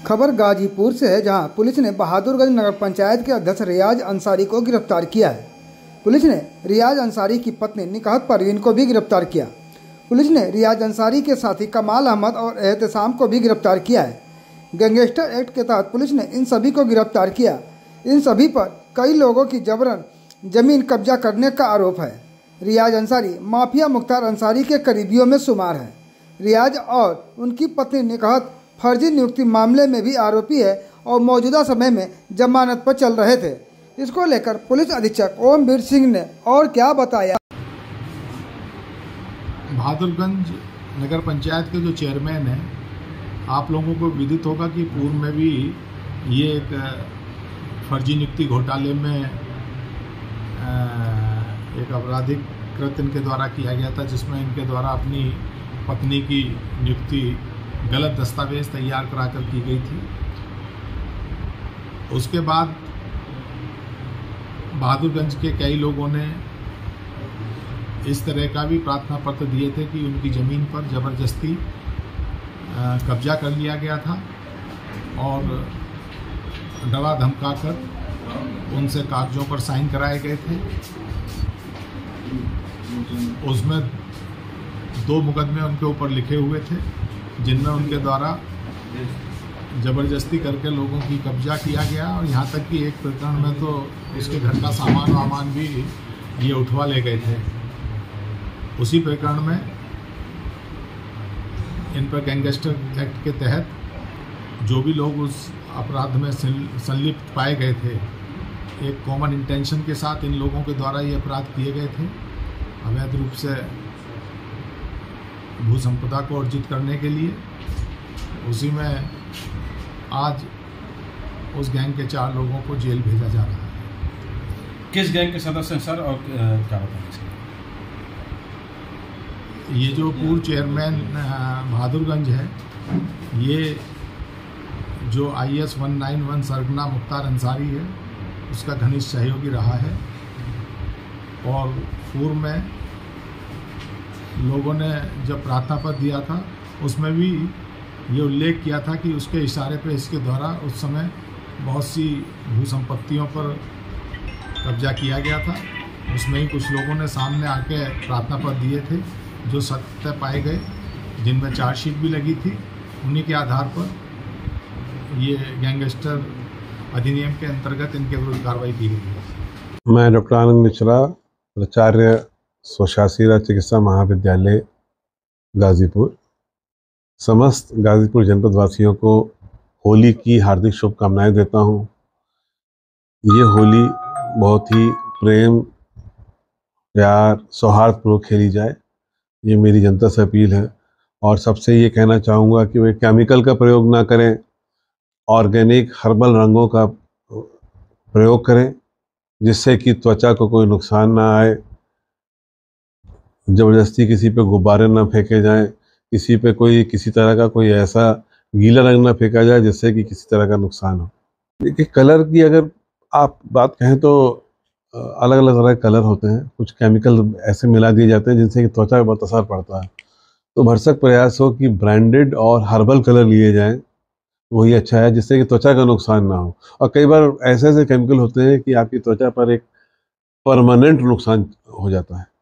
खबर गाजीपुर से है, जहां पुलिस ने बहादुरगंज नगर पंचायत के अध्यक्ष रियाज अंसारी को गिरफ्तार किया है। पुलिस ने रियाज अंसारी की पत्नी निकाहत परवीन को भी गिरफ्तार किया। पुलिस ने रियाज अंसारी के साथी कमाल अहमद और एहतसाम को भी गिरफ्तार किया है। गैंगस्टर एक्ट के तहत पुलिस ने इन सभी को गिरफ्तार किया। इन सभी पर कई लोगों की जबरन जमीन कब्जा करने का आरोप है। रियाज अंसारी माफिया मुख्तार अंसारी के करीबियों में शुमार है। रियाज और उनकी पत्नी निकाहत फर्जी नियुक्ति मामले में भी आरोपी है और मौजूदा समय में जमानत पर चल रहे थे। इसको लेकर पुलिस अधीक्षक ओमवीर सिंह ने और क्या बताया। बहादुरगंज नगर पंचायत के जो चेयरमैन हैं, आप लोगों को विदित होगा कि पूर्व में भी ये एक फर्जी नियुक्ति घोटाले में एक आपराधिक कृत्य इनके द्वारा किया गया था, जिसमें इनके द्वारा अपनी पत्नी की नियुक्ति गलत दस्तावेज तैयार कराकर की गई थी। उसके बाद बहादुरगंज के कई लोगों ने इस तरह का भी प्रार्थना पत्र दिए थे कि उनकी ज़मीन पर ज़बरदस्ती कब्जा कर लिया गया था और डरा धमका कर उनसे कागजों पर साइन कराए गए थे। उसमें 2 मुकदमे उनके ऊपर लिखे हुए थे, जिनमें उनके द्वारा ज़बरदस्ती करके लोगों की कब्जा किया गया और यहाँ तक कि एक प्रकरण में तो उसके घर का सामान भी ये उठवा ले गए थे। उसी प्रकरण में इन पर गैंगस्टर एक्ट के तहत जो भी लोग उस अपराध में संलिप्त पाए गए थे, एक कॉमन इंटेंशन के साथ इन लोगों के द्वारा ये अपराध किए गए थे। अवैध रूप से भू संपदा को अर्जित करने के लिए उसी में आज उस गैंग के 4 लोगों को जेल भेजा जा रहा है। किस गैंग के सदस्य हैं सर और क्या बताएंगे? ये जो पूर्व चेयरमैन बहादुरगंज है, ये जो IS 191 सरगना मुख्तार अंसारी है, उसका घनिष्ठ सहयोगी रहा है और पूर्व में लोगों ने जब प्रार्थना पत्र दिया था उसमें भी ये उल्लेख किया था कि उसके इशारे पे इसके द्वारा उस समय बहुत सी भू संपत्तियों पर कब्जा किया गया था। उसमें ही कुछ लोगों ने सामने आके प्रार्थना पत्र दिए थे जो सत्य पाए गए, जिनमें चार्जशीट भी लगी थी। उन्हीं के आधार पर ये गैंगस्टर अधिनियम के अंतर्गत इनके विरुद्ध कार्रवाई की गई है। मैं डॉक्टर आनंद मिश्रा, प्राचार्य स्वशासी चिकित्सा महाविद्यालय गाजीपुर, समस्त गाजीपुर जनपद वासियों को होली की हार्दिक शुभकामनाएं देता हूं। ये होली बहुत ही प्रेम, प्यार, सौहार्दपूर्वक खेली जाए, ये मेरी जनता से अपील है। और सबसे ये कहना चाहूँगा कि वे केमिकल का प्रयोग ना करें, ऑर्गेनिक हर्बल रंगों का प्रयोग करें, जिससे कि त्वचा को कोई नुकसान ना आए। ज़बरदस्ती किसी पे गुब्बारे ना फेंके जाएं, किसी पे किसी तरह का कोई ऐसा गीला रंग ना फेंका जाए जिससे कि किसी तरह का नुकसान हो। देखिए, कलर की अगर आप बात कहें तो अलग अलग तरह के कलर होते हैं। कुछ केमिकल ऐसे मिला दिए जाते हैं जिनसे कि त्वचा पर बहुत असर पड़ता है। तो भरसक प्रयास हो कि ब्रांडेड और हर्बल कलर लिए जाएं, वही अच्छा है, जिससे कि त्वचा का नुकसान ना हो। और कई बार ऐसे ऐसे केमिकल होते हैं कि आपकी त्वचा पर एक परमानेंट नुकसान हो जाता है।